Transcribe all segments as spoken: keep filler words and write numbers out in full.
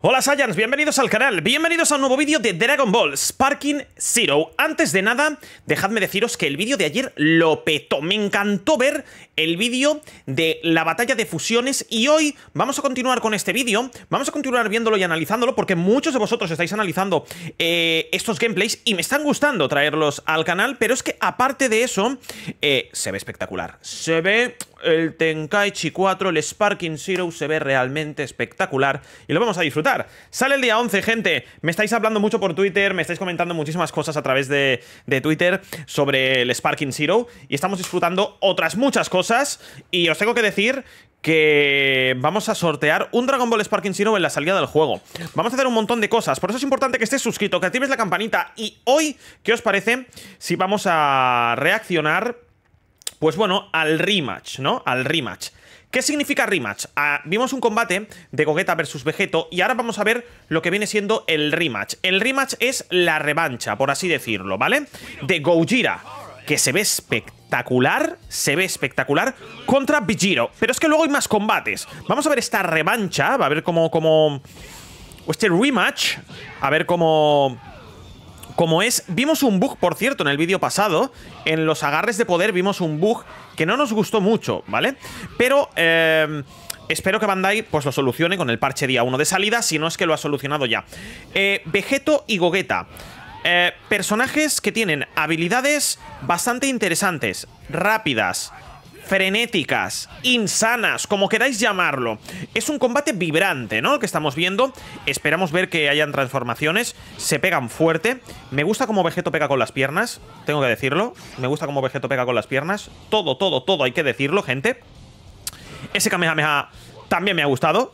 Hola Saiyans, bienvenidos al canal, bienvenidos a un nuevo vídeo de Dragon Ball Sparking Zero. Antes de nada, dejadme deciros que el vídeo de ayer lo petó. Me encantó ver el vídeo de la batalla de fusiones y hoy vamos a continuar con este vídeo. Vamos a continuar viéndolo y analizándolo porque muchos de vosotros estáis analizando eh, estos gameplays y me están gustando traerlos al canal, pero es que aparte de eso, eh, se ve espectacular. Se ve... El Tenkaichi cuatro, el Sparking Zero se ve realmente espectacular y lo vamos a disfrutar. Sale el día once, gente. Me estáis hablando mucho por Twitter, me estáis comentando muchísimas cosas a través de, de Twitter sobre el Sparking Zero y estamos disfrutando otras muchas cosas. Y os tengo que decir que vamos a sortear un Dragon Ball Sparking Zero en la salida del juego. Vamos a hacer un montón de cosas, por eso es importante que estés suscrito, que actives la campanita. Y hoy, ¿qué os parece si vamos a reaccionar? Pues bueno, al rematch, ¿no? Al rematch. ¿Qué significa rematch? Ah, vimos un combate de Gogeta versus Vegeto y ahora vamos a ver lo que viene siendo el rematch. El rematch es la revancha, por así decirlo, ¿vale? De Gojira, que se ve espectacular, se ve espectacular, contra Vegito. Pero es que luego hay más combates. Vamos a ver esta revancha, a ver cómo... cómo... o este rematch, a ver cómo... Como es, vimos un bug, por cierto, en el vídeo pasado. En los agarres de poder vimos un bug que no nos gustó mucho, ¿vale? Pero eh, espero que Bandai pues lo solucione con el parche día uno de salida, si no es que lo ha solucionado ya. eh, Vegeto y Gogeta, eh, personajes que tienen habilidades bastante interesantes, rápidas, frenéticas, insanas, como queráis llamarlo. Es un combate vibrante, ¿no? El que estamos viendo. Esperamos ver que hayan transformaciones. Se pegan fuerte. Me gusta cómo Vegeto pega con las piernas, tengo que decirlo. Me gusta cómo Vegeto pega con las piernas. Todo, todo, todo hay que decirlo, gente. Ese Kamehameha también me ha gustado.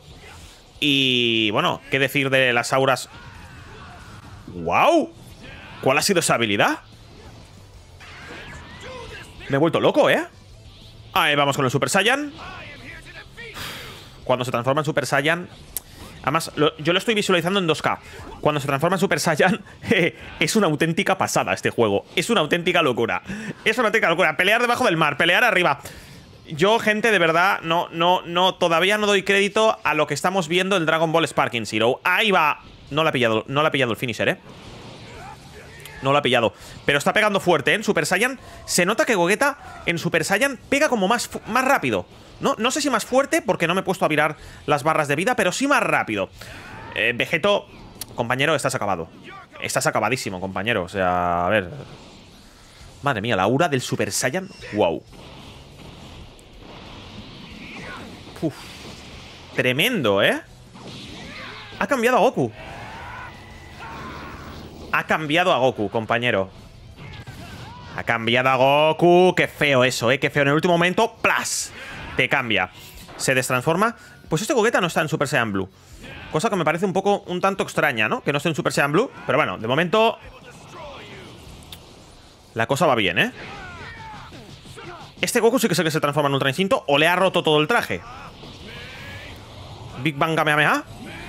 Y bueno, ¿qué decir de las auras? ¡Wow! ¿Cuál ha sido esa habilidad? Me he vuelto loco, ¿eh? Ahí vamos con el Super Saiyan. Cuando se transforma en Super Saiyan, además, lo, yo lo estoy visualizando en dos K. Cuando se transforma en Super Saiyan, eh, es una auténtica pasada este juego. Es una auténtica locura. Es una auténtica locura. Pelear debajo del mar, pelear arriba. Yo, gente, de verdad, no, no, no, todavía no doy crédito a lo que estamos viendo en Dragon Ball Sparking Zero. Ahí va. No la ha pillado, no la ha pillado el finisher, ¿eh? No lo ha pillado, pero está pegando fuerte, ¿eh? En Super Saiyan se nota que Gogeta en Super Saiyan pega como más, más rápido. No, no sé si más fuerte, porque no me he puesto a virar las barras de vida, pero sí más rápido. eh, Vegeto, compañero, estás acabado. Estás acabadísimo, compañero. O sea, a ver. Madre mía, la aura del Super Saiyan. Wow. Uf. Tremendo, ¿eh? Ha cambiado a Goku. Ha cambiado a Goku, compañero. Ha cambiado a Goku. Qué feo eso, eh. Qué feo. En el último momento, ¡plas! Te cambia. Se destransforma. Pues este Gogeta no está en Super Saiyan Blue. Cosa que me parece un poco, un tanto extraña, ¿no? Que no esté en Super Saiyan Blue. Pero bueno, de momento la cosa va bien, ¿eh? Este Goku sí que sé que se transforma en Ultra Instinto. O le ha roto todo el traje. Big Bang Kamehameha.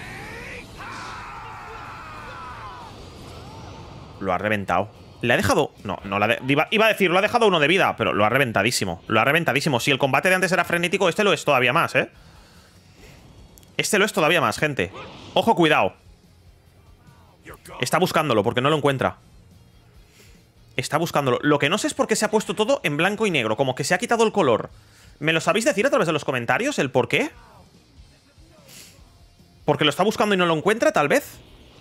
Lo ha reventado. ¿Le ha dejado? No, no la de... iba, iba a decir, lo ha dejado uno de vida, pero lo ha reventadísimo. Lo ha reventadísimo. Si el combate de antes era frenético, este lo es todavía más, ¿eh? Este lo es todavía más, gente. Ojo, cuidado. Está buscándolo, porque no lo encuentra. Está buscándolo. Lo que no sé es por qué se ha puesto todo en blanco y negro. Como que se ha quitado el color. ¿Me lo sabéis decir a través de los comentarios el por qué? ¿Porque lo está buscando y no lo encuentra, tal vez?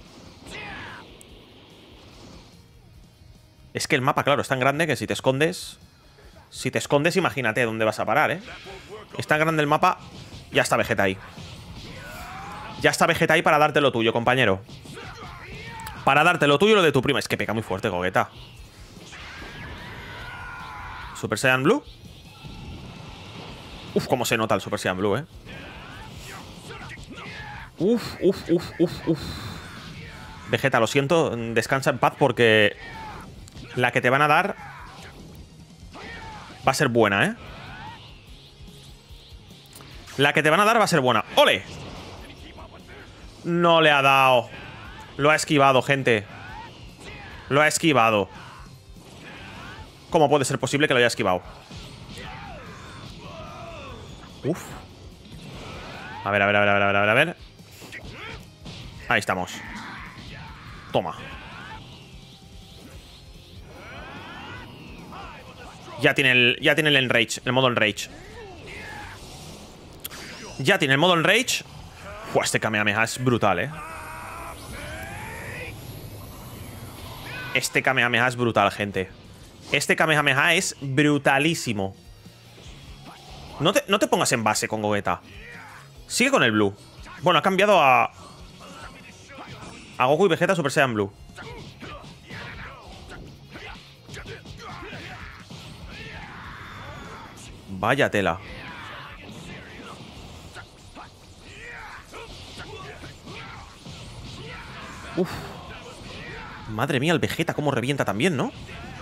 Es que el mapa, claro, es tan grande que si te escondes... Si te escondes, imagínate dónde vas a parar, ¿eh? Es tan grande el mapa... Ya está Vegeta ahí. Ya está Vegeta ahí para darte lo tuyo, compañero. Para darte lo tuyo y lo de tu prima. Es que pega muy fuerte, Gogeta. Super Saiyan Blue. Uf, cómo se nota el Super Saiyan Blue, ¿eh? Uf, uf, uf, uf, uf. Vegeta, lo siento, descansa en paz porque... La que te van a dar va a ser buena, ¿eh? La que te van a dar va a ser buena. ¡Ole! No le ha dado. Lo ha esquivado, gente. Lo ha esquivado. ¿Cómo puede ser posible que lo haya esquivado? Uf. A ver, a ver, a ver, a ver, a ver, a ver. Ahí estamos. Toma. Ya tiene el, ya tiene el Enrage, el modo Enrage. Ya tiene el modo Enrage. Uf, este Kamehameha es brutal, eh. Este Kamehameha es brutal, gente. Este Kamehameha es brutalísimo. No te, no te pongas en base con Gogeta. Sigue con el Blue. Bueno, ha cambiado a... A Goku y Vegeta Super Saiyan Blue. Vaya tela. Uf. Madre mía, el Vegeta cómo revienta también, ¿no?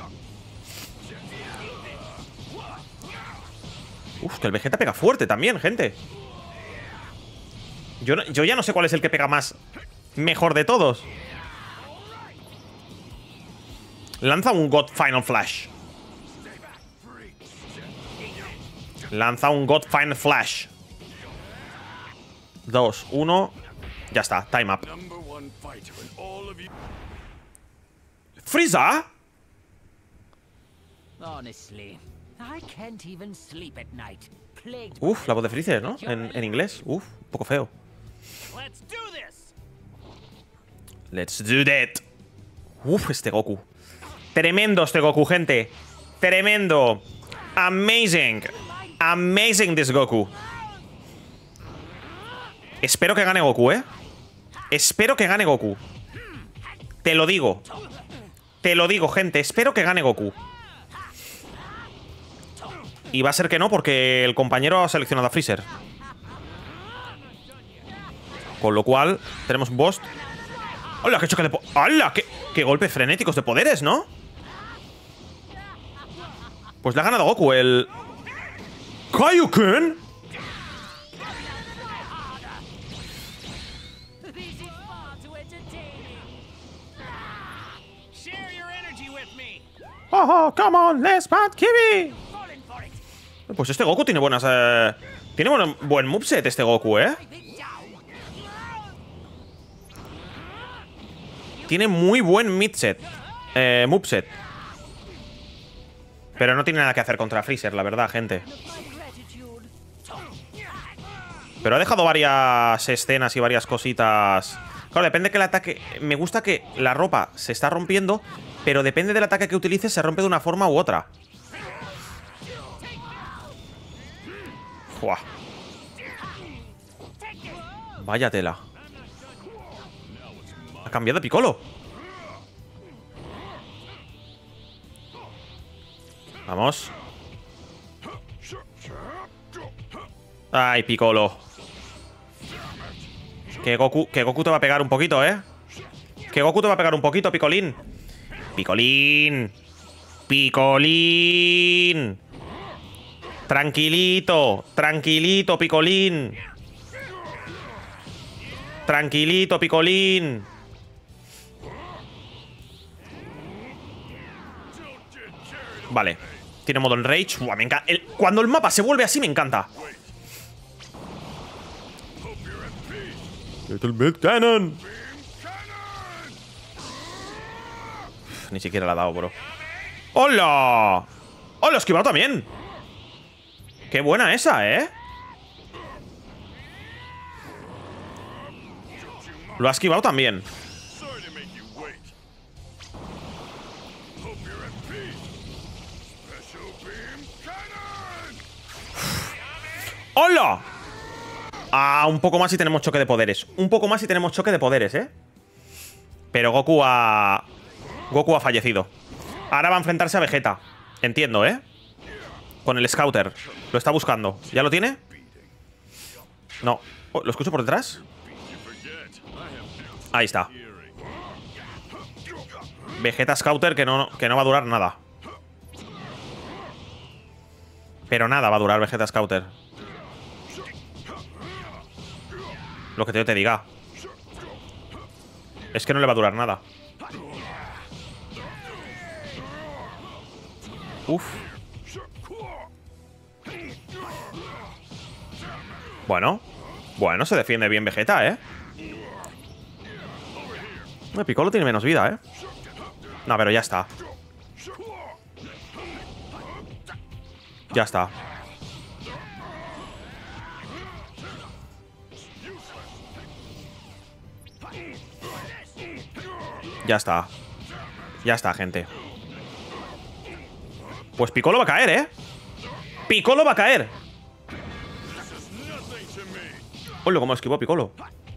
Uf, que el Vegeta pega fuerte también, gente. Yo, no, yo ya no sé cuál es el que pega más mejor de todos. Lanza un God Final Flash. Lanza un God Final Flash. Dos, uno. Ya está, time up. ¿Frieza? Uf, la voz de Freezer, ¿no? En, en inglés. Uf, un poco feo. Let's do that. Uf, este Goku. Tremendo este Goku, gente. Tremendo. Amazing. Amazing this Goku. Espero que gane Goku, ¿eh? Espero que gane Goku. Te lo digo. Te lo digo, gente. Espero que gane Goku. Y va a ser que no, porque el compañero ha seleccionado a Freezer. Con lo cual, tenemos un boss. ¡Hola! ¡Qué choque de po- ¡Hala! ¡Qué, qué golpes frenéticos de poderes!, ¿no? Pues le ha ganado Goku el... ¡Kaioken! ¡Oh, come on! ¡Let's bat Kibi! Pues este Goku tiene buenas... Eh, tiene buen, buen moveset este Goku, ¿eh? Tiene muy buen midset. Eh, moveset. Pero no tiene nada que hacer contra Freezer, la verdad, gente. Pero ha dejado varias escenas y varias cositas. Claro, depende que el ataque... Me gusta que la ropa se está rompiendo, pero depende del ataque que utilices, se rompe de una forma u otra. Buah. Vaya tela. Ha cambiado de Piccolo. Vamos. Ay, Piccolo. Que Goku, que Goku te va a pegar un poquito, ¿eh? Que Goku te va a pegar un poquito, Picolín. Picolín. Picolín. Tranquilito. Tranquilito, Picolín. Tranquilito, Picolín. Vale. Tiene modo Enrage. Buah, me encanta. El, cuando el mapa se vuelve así, me encanta. Little Bit Cannon. Uf, ni siquiera la ha dado, bro. ¡Hola! ¡Hola! Esquivado también. Qué buena esa, ¿eh? Lo ha esquivado también. ¡Hola! Ah, un poco más y tenemos choque de poderes. Un poco más y tenemos choque de poderes, ¿eh? Pero Goku ha... Goku ha fallecido. Ahora va a enfrentarse a Vegeta. Entiendo, ¿eh? Con el Scouter. Lo está buscando. ¿Ya lo tiene? No. Oh, ¿lo escucho por detrás? Ahí está. Vegeta Scouter que no, que no va a durar nada. Pero nada va a durar Vegeta Scouter. Lo que yo te diga. Es que no le va a durar nada. Uf. Bueno. Bueno, se defiende bien Vegeta, ¿eh? No, Piccolo tiene menos vida, ¿eh? No, pero ya está. Ya está. Ya está. Ya está, gente. Pues Piccolo va a caer, ¿eh? Piccolo va a caer. Hola, cómo esquivó Piccolo.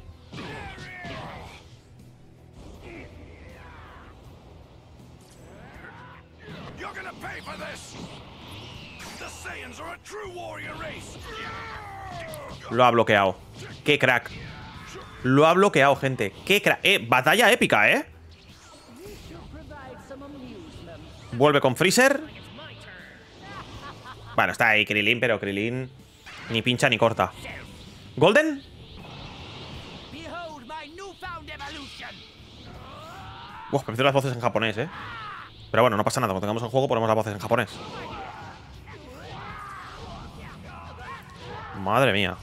Lo ha bloqueado. Qué crack. Lo ha bloqueado, gente. Qué crack. Eh, batalla épica, ¿eh? Vuelve con Freezer. Bueno, está ahí Krilin, pero Krilin ni pincha ni corta. ¿Golden? Uf, prefiero las voces en japonés, ¿eh? Pero bueno, no pasa nada. Cuando tengamos el juego ponemos las voces en japonés. Madre mía.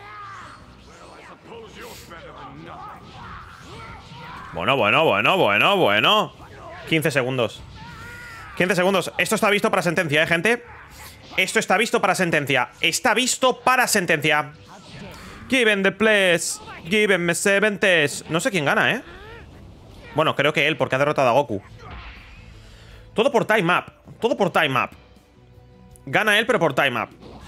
Bueno, bueno, bueno, bueno, bueno. quince segundos. quince segundos. Esto está visto para sentencia, ¿eh, gente? Esto está visto para sentencia. Está visto para sentencia. Given the place. Given me seventes. No sé quién gana, ¿eh? Bueno, creo que él, porque ha derrotado a Goku. Todo por time up. Todo por time up. Gana él, pero por time up.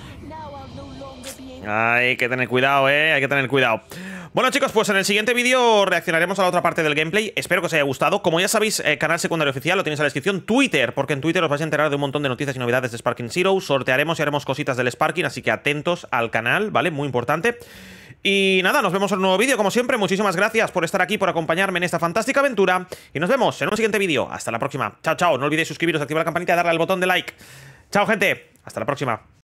Hay que tener cuidado, ¿eh? Hay que tener cuidado. Bueno, chicos, pues en el siguiente vídeo reaccionaremos a la otra parte del gameplay. Espero que os haya gustado. Como ya sabéis, eh, canal secundario oficial, lo tenéis en la descripción. Twitter, porque en Twitter os vais a enterar de un montón de noticias y novedades de Sparking Zero. Sortearemos y haremos cositas del Sparking, así que atentos al canal, ¿vale? Muy importante. Y nada, nos vemos en un nuevo vídeo, como siempre. Muchísimas gracias por estar aquí, por acompañarme en esta fantástica aventura. Y nos vemos en un siguiente vídeo. Hasta la próxima. Chao, chao. No olvidéis suscribiros, activar la campanita y darle al botón de like. Chao, gente. Hasta la próxima.